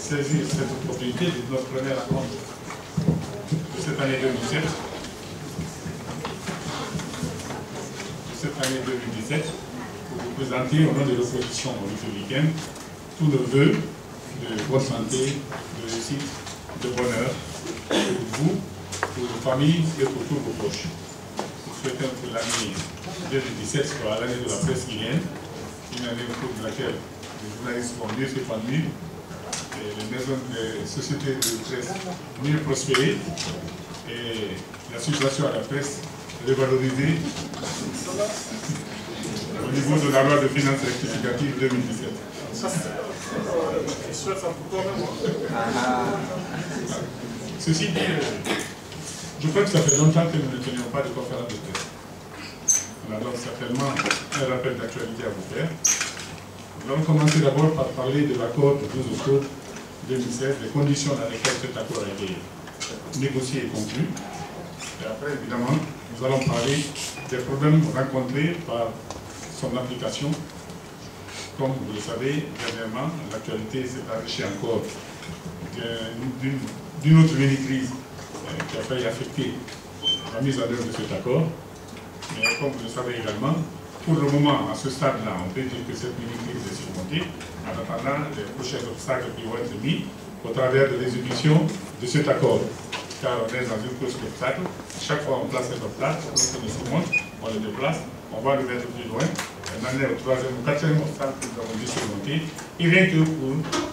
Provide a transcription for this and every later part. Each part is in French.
saisir cette opportunité de notre première rencontre de cette année 2017. Pour vous présenter au nom de l'opposition républicaine tous nos vœux de bonne santé, de réussite, de bonheur pour vous, pour vos familles et pour tous vos proches. Nous souhaitons que l'année 2017 soit l'année de la presse guinéenne, une année au cours de laquelle les journalistes vont mieux s'épanouir, les maisons des sociétés de presse mieux prospérer et la situation à la presse revalorisée au niveau de la loi de finances rectificative 2017. Ceci dit, je crois que ça fait longtemps que nous ne tenions pas de conférence de presse. On a donc certainement un rappel d'actualité à vous faire. Nous allons commencer d'abord par parler de l'accord du 12 octobre 2016, des conditions dans lesquelles cet accord a été négocié et conclu. Et après, évidemment, nous allons parler des problèmes rencontrés par son application. Comme vous le savez, dernièrement, l'actualité s'est enrichie encore d'une autre mini-crise qui a failli affecter la mise en œuvre de cet accord. Mais comme vous le savez également, pour le moment, à ce stade-là, on peut dire que cette mini-crise est surmontée en attendant les prochains obstacles qui vont être mis au travers de l'exécution de cet accord. Car on est dans une course d'obstacles. Chaque fois on place un obstacle, lorsqu'on le surmonte, on le déplace, on va le mettre plus loin. On en est au troisième ou quatrième obstacle que nous avons dû surmonter. Et rien que pour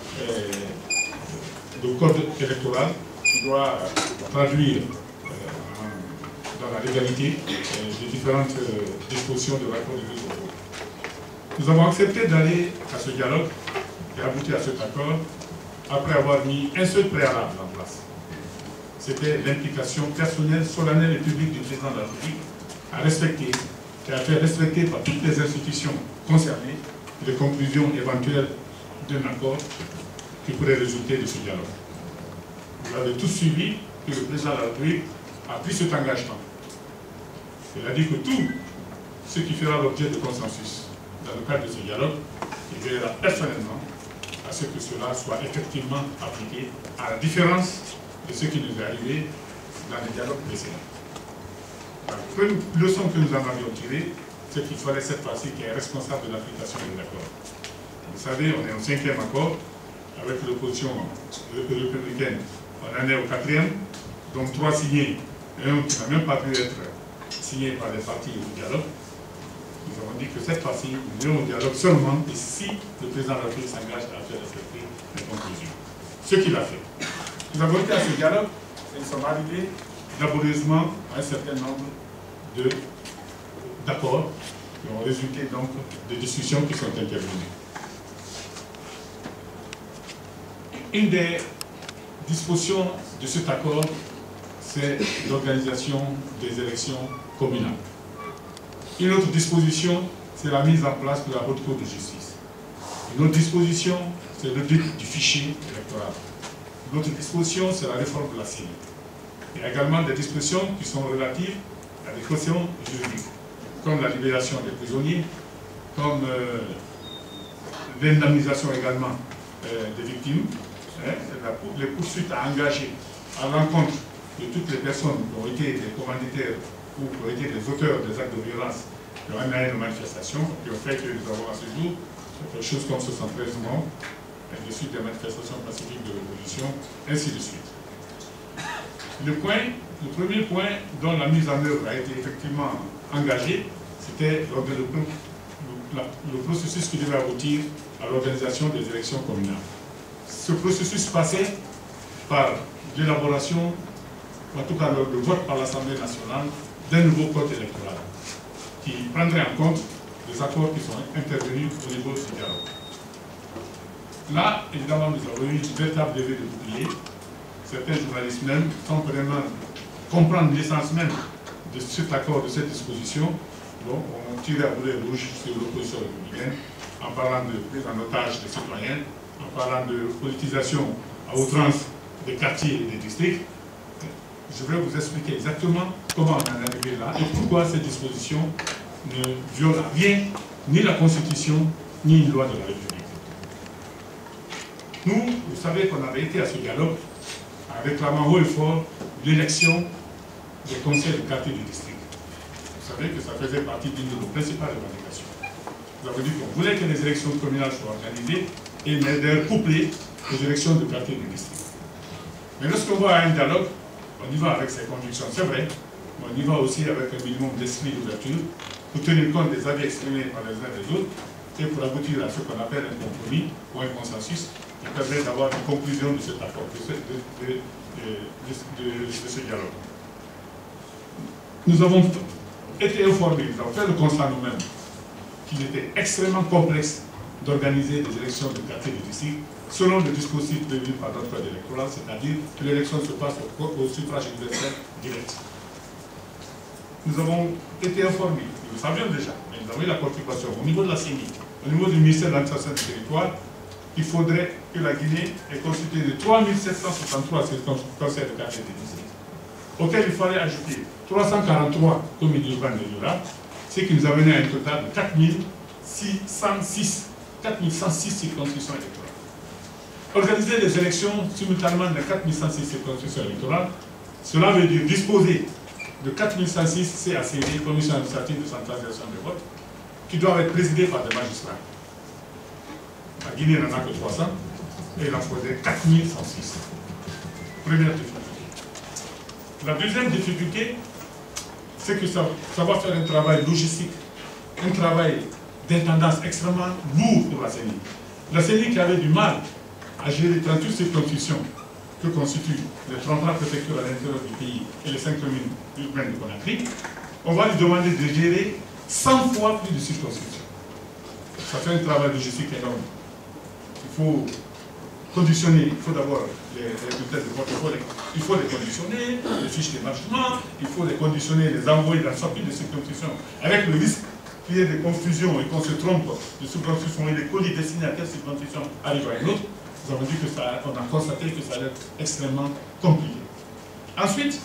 le code électoral qui doit traduire dans la légalité les différentes dispositions de l'accord de 12 octobre. Nous avons accepté d'aller à ce dialogue et aboutir à cet accord après avoir mis un seul préalable en place. C'était l'implication personnelle, solennelle et publique du président de la République à respecter, et à faire respecter par toutes les institutions concernées les conclusions éventuelles d'un accord qui pourrait résulter de ce dialogue. Vous avez tous suivi que le président de la République a pris cet engagement. Il a dit que tout ce qui fera l'objet de consensus dans le cadre de ce dialogue, il veillera personnellement à ce que cela soit effectivement appliqué, à la différence de ce qui nous est arrivé dans les dialogues précédents. La première leçon que nous en avions tirée, c'est qu'il fallait cette fois-ci qu'il y ait un responsable de l'application de l'accord. Vous savez, on est au 5e accord avec l'opposition républicaine. On en est au 4e, donc 3 signés, et un qui n'a même pas pu être signé par les partis au dialogue. Nous avons dit que cette fois-ci, nous irons au dialogue seulement et si le président de la République s'engage à faire respecter les conclusions. Ce qu'il a fait. Nous avons été à ce dialogue et nous sommes arrivés laborieusement à un certain nombre d'accords qui ont résulté donc de discussions qui sont intervenues. Une des dispositions de cet accord, c'est l'organisation des élections communales. Une autre disposition, c'est la mise en place de la Haute Cour de justice. Une autre disposition, c'est l'audit du fichier électoral. Une autre disposition, c'est la réforme de la CENI. Il y a également des dispositions qui sont relatives à des questions juridiques, comme la libération des prisonniers, comme l'indemnisation également des victimes, les poursuites à engager à l'encontre de toutes les personnes qui ont été des commanditaires ou qui ont été des auteurs des actes de violence qui ont amené nos manifestations, qui ont fait que nous avons à ce jour quelque chose comme 73 morts, et de suite des manifestations pacifiques de révolution, ainsi de suite. Le premier point dont la mise en œuvre a été effectivement engagée, c'était le processus qui devait aboutir à l'organisation des élections communales. Ce processus passait par l'élaboration, en tout cas le vote par l'Assemblée nationale, d'un nouveau code électoral qui prendrait en compte les accords qui sont intervenus au niveau du dialogue. Là, évidemment, nous avons eu une véritable levée de bouclier. Certains journalistes même, sans vraiment comprendre l'essence même de cet accord, de cette disposition, bon, ont tiré à boulet rouge sur l'opposition républicaine en parlant de prise en otage des citoyens, en parlant de politisation à outrance des quartiers et des districts. Je vais vous expliquer exactement comment on en est arrivé là et pourquoi cette disposition ne viole rien, ni la Constitution, ni une loi de la République. Nous, vous savez qu'on avait été à ce dialogue en réclamant haut et fort l'élection des conseils de quartier du district. Vous savez que ça faisait partie d'une de nos principales revendications. Nous avons dit qu'on voulait que les élections communales soient organisées et d'ailleurs couplées aux élections de quartier du district. Mais lorsqu'on va à un dialogue, on y va avec ses convictions, c'est vrai, mais on y va aussi avec un minimum d'esprit d'ouverture pour tenir compte des avis exprimés par les uns et les autres et pour aboutir à ce qu'on appelle un compromis ou un consensus qui permet d'avoir une conclusion de cet accord, de ce dialogue. Nous avons été informés, nous avons fait le constat nous-mêmes qu'il était extrêmement complexe d'organiser des élections de quartier du district selon le dispositif prévu par notre code électoral, c'est-à-dire que l'élection se passe au suffrage universel direct. Nous avons été informés, nous le savions déjà, mais nous avons eu la confirmation au niveau de la CENI, au niveau du ministère de l'administration du territoire, qu'il faudrait que la Guinée est constituée de 3763 conseils de quartier du district, auxquels il fallait ajouter 343 communes urbaines et rurales, ce qui nous a mené à un total de 4106 circonscriptions électorales. Organiser les élections simultanément dans 4106 circonscriptions électorales, cela veut dire disposer de 4106 CACD, Commission administrative de centralisation des votes, qui doivent être présidées par des magistrats. La Guinée n'en a que 300, et il en faudrait 4106. Première difficulté. La deuxième difficulté, c'est que ça va faire un travail logistique, un travail d'intendance extrêmement lourd pour la CENI. La CENI qui avait du mal à gérer 38 circonscriptions que constituent les 33 préfectures à l'intérieur du pays et les 5 communes urbaines de Conakry, on va lui demander de gérer 100 fois plus de circonscriptions. Ça fait un travail logistique énorme. Il faut conditionner, il faut d'abord les résultats de vote, il faut les conditionner, les fiches d'émargement, il faut les conditionner, les envoyer dans sortie de circonscriptions, avec le risque qu'il y ait des confusions et qu'on se trompe de circonscription et des colis destinés à quelle circonscription arrive à une autre. Nous avons dit que ça, on a constaté que ça allait être extrêmement compliqué. Ensuite,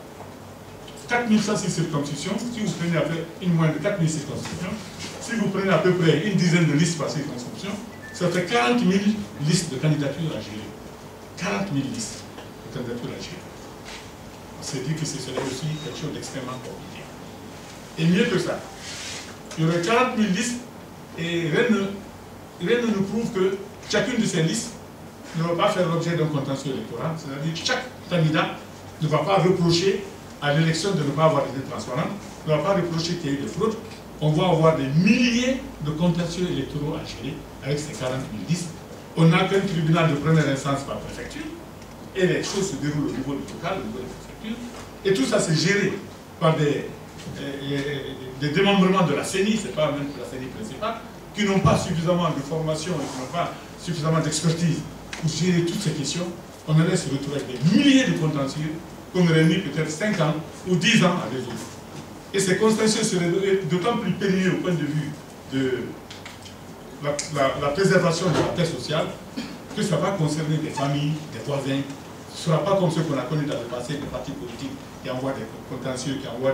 4106 circonscriptions, si vous prenez à peu une moyenne de 4000 circonscriptions, si vous prenez à peu près une dizaine de listes par circonscription, ça fait 40 000 listes de candidatures à gérer. 40 000 listes de candidatures à gérer. On s'est dit que ce serait aussi quelque chose d'extrêmement compliqué. Et mieux que ça, il y aurait 40 000 listes et rien ne nous prouve que chacune de ces listes ne va pas faire l'objet d'un contentieux électoral. C'est-à-dire que chaque candidat ne va pas reprocher à l'élection de ne pas avoir été transparent, ne va pas reprocher qu'il y a eu des fraudes. On va avoir des milliers de contentieux électoraux à gérer avec ces 40 000 listes. On n'a qu'un tribunal de première instance par préfecture et les choses se déroulent au niveau du local, au niveau des préfectures. Et tout ça, c'est géré par des démembrements de la CENI, ce n'est pas même la CENI principale, qui n'ont pas suffisamment de formation et qui n'ont pas suffisamment d'expertise pour gérer toutes ces questions. On allait se retrouver avec des milliers de contentieux qu'on aurait mis peut-être 5 ans ou 10 ans à résoudre. Et ces contentieux seraient d'autant plus périlleux au point de vue de la préservation de la paix sociale que ça va concerner des familles, des voisins. Ce ne sera pas comme ce qu'on a connu dans le passé, des partis politiques qui envoient des contentieux, qui envoient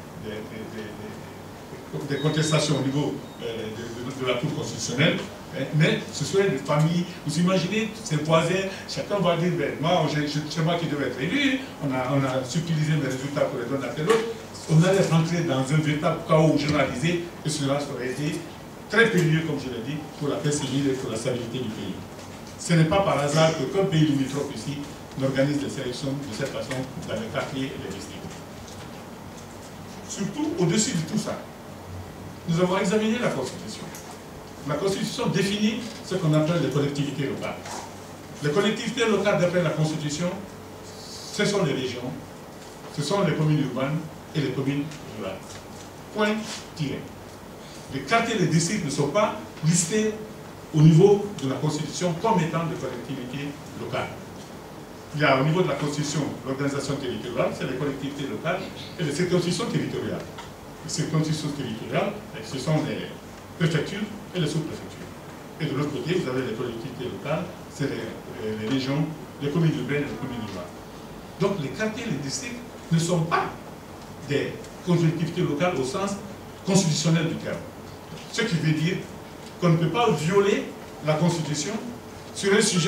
des contestations au niveau de la Cour constitutionnelle, mais ce serait des familles. Vous imaginez, ces voisins, chacun va dire, ben, moi, c'est moi qui devais être élu, on a subtilisé mes résultats pour les donner à tel autre. On allait rentrer dans un véritable chaos généralisé et cela aurait été très périlleux, comme je l'ai dit, pour la paix civile et pour la stabilité du pays. Ce n'est pas par hasard que, comme pays limitrophe ici, on organise des sélections de cette façon dans les quartiers et les districts. Surtout, au-dessus de tout ça, nous avons examiné la Constitution. La Constitution définit ce qu'on appelle les collectivités locales. Les collectivités locales, d'après la Constitution, ce sont les régions, ce sont les communes urbaines et les communes rurales. Point tiré. Les quartiers et les districts ne sont pas listés au niveau de la Constitution comme étant des collectivités locales. Il y a au niveau de la Constitution l'organisation territoriale, c'est les collectivités locales et les circonscriptions territoriales. Les circonscriptions territoriales, ce sont les préfectures et les sous-préfectures. Et de l'autre côté, vous avez les collectivités locales, c'est les régions, les communes urbaines et les communes rurales. Donc les quartiers et les districts ne sont pas des collectivités locales au sens constitutionnel du terme. Ce qui veut dire qu'on ne peut pas violer la Constitution sur un sujet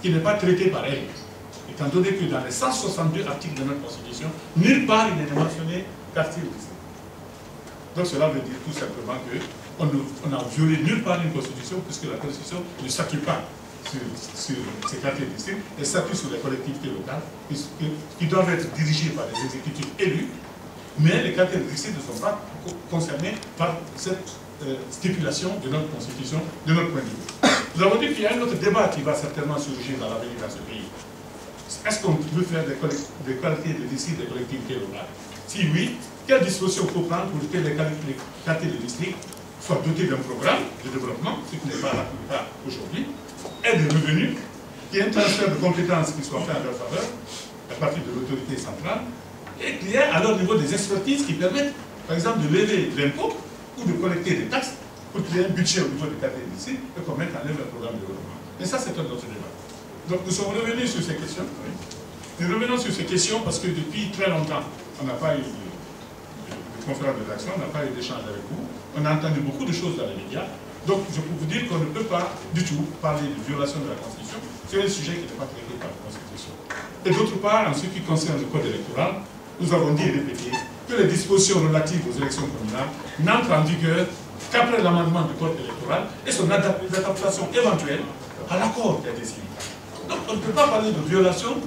qui n'est pas traité par elle. Étant donné que dans les 162 articles de notre Constitution, nulle part il n'est mentionné quartier ou district. Donc cela veut dire tout simplement qu'on n'a violé nulle part une Constitution, puisque la Constitution ne s'appuie pas sur ces quartiers districts, elle s'appuie sur les collectivités locales, qui doivent être dirigées par des exécutifs élus, mais les quartiers districts ne sont pas concernés par cette stipulation de notre Constitution, de notre point de vue. Nous avons dit qu'il y a un autre débat qui va certainement surgir dans l'avenir dans ce pays. Est-ce qu'on veut faire des quartiers de district des collectivités locales? Si oui, quelles dispositions il faut prendre pour que les quartiers de district soient dotés d'un programme de développement, ce qui n'est pas la plupart aujourd'hui, et de revenus, qu'il y ait un transfert de compétences qui soit fait en leur faveur, à partir de l'autorité centrale, et qu'il y ait à leur niveau des expertises qui permettent, par exemple, de lever l'impôt ou de collecter des taxes pour qu'il y ait un budget au niveau des quartiers de district et qu'on mette en œuvre un programme de développement. Mais ça, c'est un autre débat. Donc nous sommes revenus sur ces questions. Oui. Nous revenons sur ces questions parce que depuis très longtemps, on n'a pas eu de conférence de rédaction, on n'a pas eu d'échange avec vous. On a entendu beaucoup de choses dans les médias. Donc je peux vous dire qu'on ne peut pas du tout parler de violation de la Constitution. C'est un sujet qui n'est pas traité par la Constitution. Et d'autre part, en ce qui concerne le code électoral, nous avons dit et répété que les dispositions relatives aux élections communales n'entrent en vigueur qu'après l'amendement du code électoral et son adaptation éventuelle à l'accord qui a été signé. Donc on ne peut pas parler de violation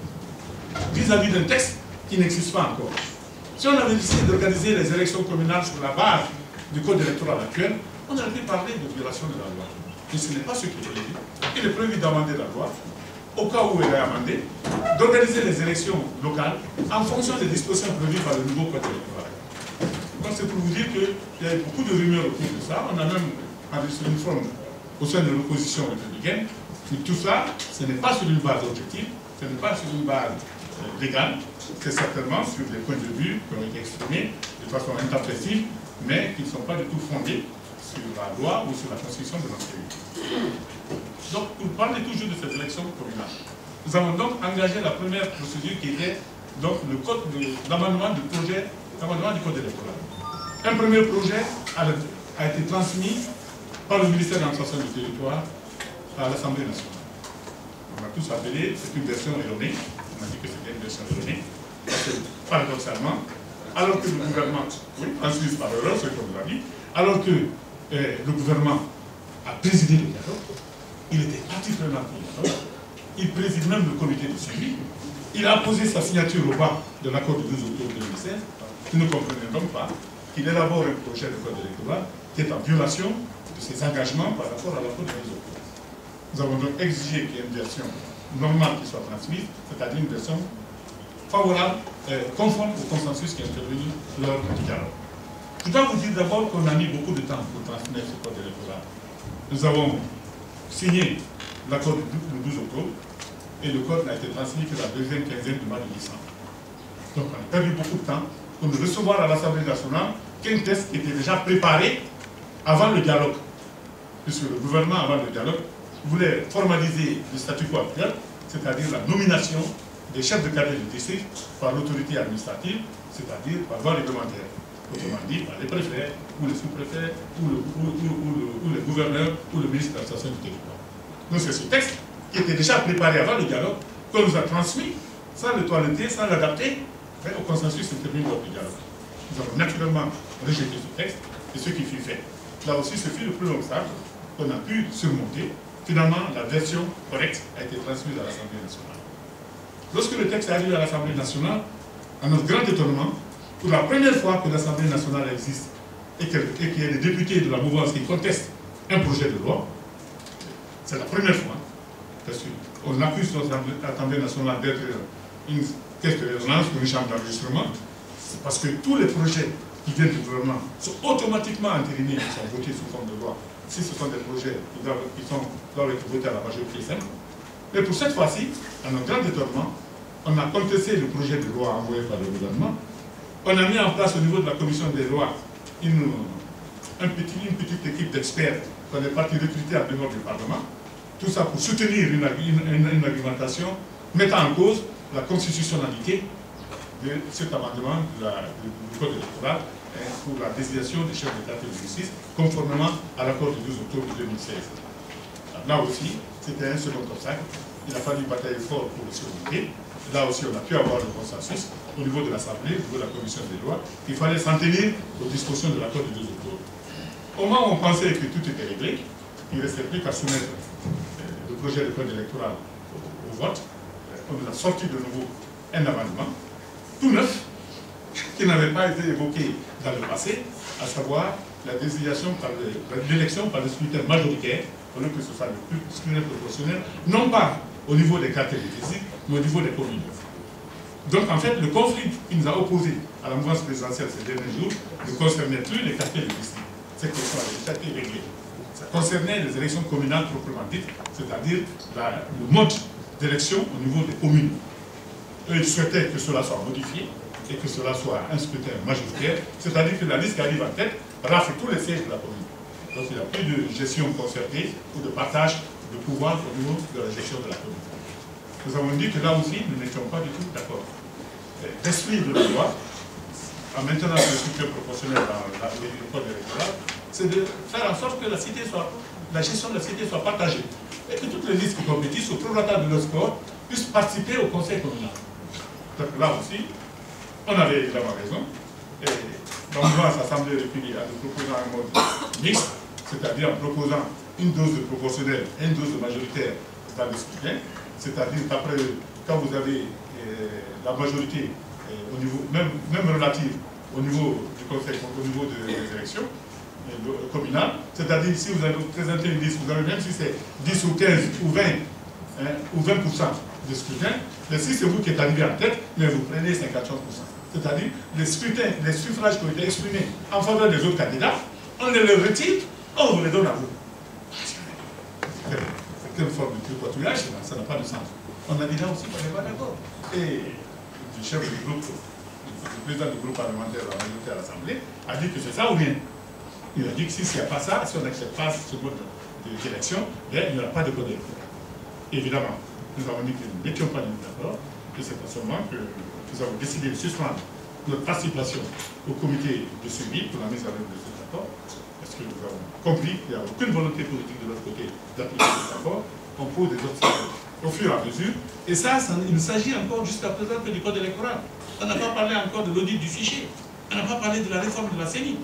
vis-à-vis d'un texte qui n'existe pas encore. Si on avait décidé d'organiser les élections communales sur la base du code électoral actuel, on aurait pu parler de violation de la loi. Mais ce n'est pas ce qui est prévu. Il est prévu d'amender la loi, au cas où elle est amendée, d'organiser les élections locales en fonction des dispositions prévues par le nouveau code électoral. Donc c'est pour vous dire qu'il y a eu beaucoup de rumeurs autour de ça. On a même enregistré une forme au sein de l'opposition républicaine. Mais tout ça, ce n'est pas sur une base objective, ce n'est pas sur une base légale, c'est certainement sur des points de vue qui ont été exprimés de façon intempestive, mais qui ne sont pas du tout fondés sur la loi ou sur la constitution de notre pays. Donc, pour parler toujours de cette élection communale, nous avons donc engagé la première procédure qui était donc l'amendement du projet, l'amendement du code électoral. Un premier projet a été transmis par le ministère de l'Administration du territoire à l'Assemblée nationale. On a tous appelé, c'est une version erronée, on a dit que c'était une version erronée, parce que, paradoxalement, alors que le gouvernement, oui, transmis par erreur, c'est comme vous l'avez dit, alors que le gouvernement a présidé le dialogue, il était particulièrement pris. Il préside même le comité de suivi. Il a posé sa signature au bas de l'accord du 12 octobre 2016. Nous ne comprenons donc pas qu'il élabore un projet de code électoral qui est en violation de ses engagements par rapport à l'accord du 12 octobre. Nous avons donc exigé qu'il y ait une version normale qui soit transmise, c'est-à-dire une version favorable, conforme au consensus qui est intervenu lors du dialogue. Je dois vous dire d'abord qu'on a mis beaucoup de temps pour transmettre ce code électoral. Nous avons signé l'accord du 12 octobre et le code n'a été transmis que la deuxième quinzaine du mois de décembre. Donc on a perdu beaucoup de temps pour ne recevoir à l'Assemblée nationale qu'un texte qui était déjà préparé avant le dialogue. Puisque le gouvernement, avant le dialogue, voulait formaliser le statu quo actuel, c'est-à-dire la nomination des chefs de quartier de district par l'autorité administrative, c'est-à-dire par voie réglementaire. Autrement dit, par les préfets, ou les sous-préfets, ou les gouverneurs, ou le ministre de l'Administration du territoire. Donc c'est ce texte qui était déjà préparé avant le dialogue, qu'on nous a transmis, sans le toiletter, sans l'adapter, au consensus intervenu lors du dialogue. Nous avons naturellement rejeté ce texte, et ce qui fut fait. Là aussi, ce fut le plus long obstacle qu'on a pu surmonter. Finalement, la version correcte a été transmise à l'Assemblée nationale. Lorsque le texte est arrivé à l'Assemblée nationale, à notre grand étonnement, pour la première fois que l'Assemblée nationale existe et qu'il y ait des députés de la mouvance qui contestent un projet de loi, c'est la première fois, parce qu'on accuse l'Assemblée nationale d'être une caisse de résonance, une chambre d'enregistrement, c'est parce que tous les projets qui viennent du gouvernement sont automatiquement entérinés et sont votés sous forme de loi. Si ce sont des projets qui doivent être votés à la majorité simple. Mais pour cette fois-ci, à notre grand étonnement, on a contesté le projet de loi envoyé par le gouvernement. On a mis en place au niveau de la commission des lois une petite équipe d'experts qu'on est parti recruter en dehors du Parlement. Tout ça pour soutenir une argumentation mettant en cause la constitutionnalité de cet amendement du code électoral pour la désignation des chefs de quartier de justice, conformément à l'accord du 12 octobre 2016. Là aussi, c'était un second obstacle il a fallu batailler fort pour le surmonter. Là aussi, on a pu avoir le consensus au niveau de l'Assemblée, au niveau de la Commission des lois, qu'il fallait s'en tenir aux dispositions de l'accord du 2 octobre. Au moment où on pensait que tout était réglé, il ne restait plus qu'à soumettre le projet de code électoral au vote. On nous a sorti de nouveau un amendement, tout neuf, qui n'avait pas été évoqué dans le passé, à savoir la désignation par l'élection par le scrutin majoritaire, au lieu que ce soit le scrutin proportionnel, non pas au niveau des quartiers de visite, mais au niveau des communes. Donc en fait, le conflit qui nous a opposés à la mouvance présidentielle ces derniers jours ne concernait plus les quartiers de visite. Cette question avait déjà été réglée. Ça concernait les élections communales proprement dites, c'est-à-dire le mode d'élection au niveau des communes. Eux, ils souhaitaient que cela soit modifié et que cela soit un scrutin majoritaire, c'est-à-dire que la liste qui arrive en tête rafle tous les sièges de la commune. Donc il n'y a plus de gestion concertée ou de partage de pouvoir au niveau de la gestion de la commune. Nous avons dit que là aussi, nous n'étions pas du tout d'accord. L'esprit de la loi, en maintenant le scrutin proportionnel dans le code électoral, c'est de faire en sorte que la gestion de la cité soit partagée et que toutes les listes qui compétissent au prorata de leur score puissent participer au conseil communal. Donc là aussi, on avait évidemment raison. Et la mouvance Assemblée républicaine en proposant un mode mixte, c'est-à-dire en proposant une dose de proportionnel et une dose de majoritaire dans le scrutin, c'est-à-dire qu'après, quand vous avez la majorité au niveau, même relative au niveau du conseil, au niveau des élections communales, c'est-à-dire si vous avez présenté une liste, vous avez même si c'est 10 ou 15 ou 20, ou 20% de scrutin, mais si c'est vous qui êtes arrivé en tête, mais vous prenez 53%. C'est-à-dire les suffrages qui ont été exprimés en faveur des autres candidats, on les retire, on vous les donne à vous. C'est une forme de tricotage, ça n'a pas de sens. On a dit là aussi qu'on n'est pas d'accord. Et le chef du groupe, le président du groupe parlementaire de la majorité à l'Assemblée, a dit que c'est ça ou rien. Il a dit que si il n'y a pas ça, si on n'accepte pas ce mode d'élection, il n'y aura pas de code électoral. Évidemment, nous avons dit que nous n'étions pas d'accord, et c'est à ce moment que nous avons décidé de suspendre notre participation au comité de suivi pour la mise en œuvre de cet accord, parce que nous avons compris qu'il n'y a aucune volonté politique de notre côté d'appliquer cet accord. On pose des obstacles au fur et à mesure, et ça il ne s'agit encore jusqu'à présent que du code électoral. On n'a pas parlé encore de l'audit du fichier, on n'a pas parlé de la réforme de la CENI.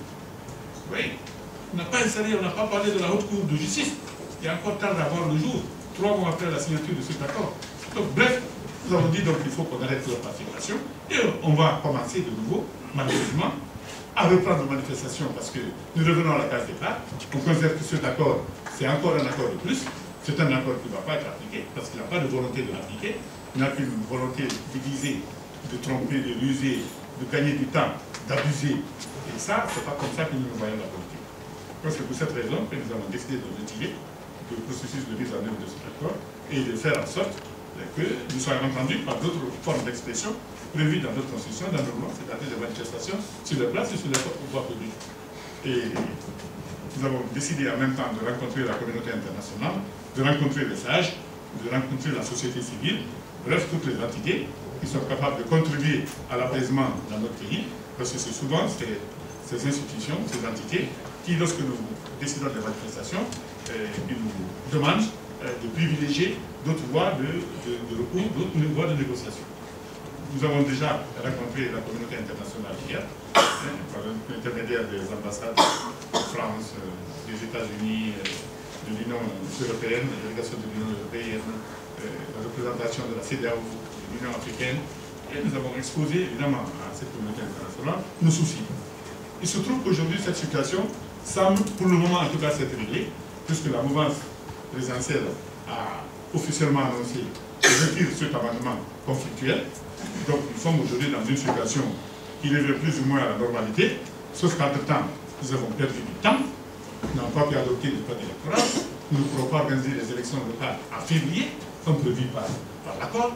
Oui, on n'a pas parlé de la haute cour de justice, il y a encore temps d'avoir le jour, 3 mois après la signature de cet accord. Donc bref, nous avons dit donc qu'il faut qu'on arrête la participation et on va commencer de nouveau, malheureusement, à reprendre nos manifestations parce que nous revenons à la case départ. On considère que cet accord, c'est encore un accord de plus. C'est un accord qui ne va pas être appliqué parce qu'il n'a pas de volonté de l'appliquer. Il n'a qu'une volonté divisée, de tromper, de ruser, de gagner du temps, d'abuser. Et ça, c'est pas comme ça que nous voyons la politique. C'est pour cette raison que nous avons décidé de retirer le processus de mise en œuvre de cet accord et de faire en sorte que nous soyons entendus par d'autres formes d'expression prévues dans notre constitution, dans nos lois, c'est-à-dire des manifestations sur les places et sur les voies publiques. Et nous avons décidé en même temps de rencontrer la communauté internationale, de rencontrer les sages, de rencontrer la société civile, bref, toutes les entités qui sont capables de contribuer à l'apaisement dans notre pays, parce que c'est souvent ces institutions, ces entités, qui, lorsque nous décidons des manifestations, ils nous demandent de privilégier d'autres voies de recours, d'autres voies de négociation. Nous avons déjà rencontré la communauté internationale hier, par l'intermédiaire des ambassades de France, des États-Unis, de l'Union européenne, la délégation de l'Union européenne, la représentation de la CEDEAO, de l'Union africaine, et nous avons exposé évidemment à cette communauté internationale nos soucis. Il se trouve qu'aujourd'hui, cette situation semble, pour le moment en tout cas, s'être réglée, puisque la mouvance présidentielle a officiellement annoncé de retirer cet amendement conflictuel. Donc nous sommes aujourd'hui dans une situation qui revient plus ou moins à la normalité, sauf qu'entre-temps, nous avons perdu du temps, nous n'avons pas pu adopter le code électoral, nous ne pourrons pas organiser les élections locales en février, comme prévu par l'accord,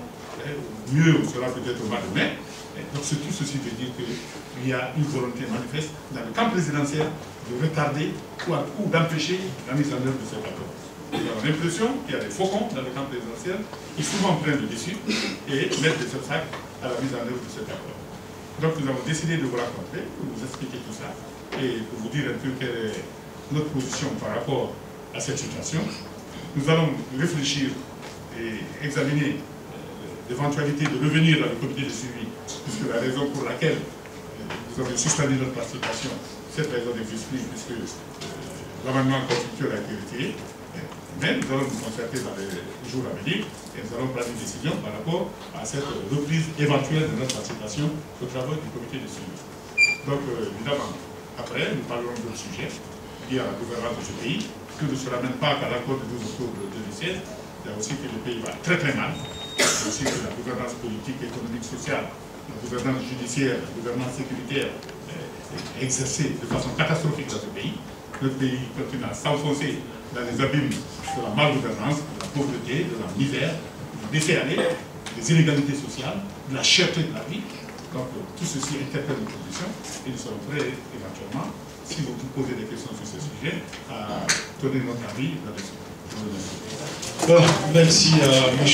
mieux on sera peut-être au mois de mai. Donc tout ceci veut dire qu'il y a une volonté manifeste dans le camp présidentiel de retarder ou d'empêcher la mise en œuvre de cet accord. Nous avons l'impression qu'il y a des faucons dans le camp présidentiel qui souvent prennent le dessus et mettent des obstacles à la mise en œuvre de cet accord. Donc nous avons décidé de vous rencontrer, pour vous expliquer tout ça et pour vous dire un peu quelle est notre position par rapport à cette situation. Nous allons réfléchir et examiner l'éventualité de revenir dans le comité de suivi, puisque la raison pour laquelle nous avons suspendu notre participation, cette raison n'existe plus, puisque l'amendement constitutionnel a été retiré. Mais nous allons nous concerter dans les jours à venir et nous allons prendre une décision par rapport à cette reprise éventuelle de notre participation aux travaux du comité de suivi. Donc, évidemment, après, nous parlerons d'autres sujets liés à la gouvernance de ce pays, que ne se ramène pas qu'à l'accord du 12 octobre 2016. Il y a aussi que le pays va très très mal. Il y a aussi que la gouvernance politique, économique, sociale, la gouvernance judiciaire, la gouvernance sécuritaire est exercée de façon catastrophique dans ce pays. Notre pays continue à s'enfoncer dans les abîmes de la malgouvernance, de la pauvreté, de la misère, du décès des inégalités sociales, de la cherté de la vie. Donc tout ceci interpelle nos positions et nous serons prêts éventuellement, si vous vous posez des questions sur ce sujet, à donner notre avis là-dessus. Bon, merci à M.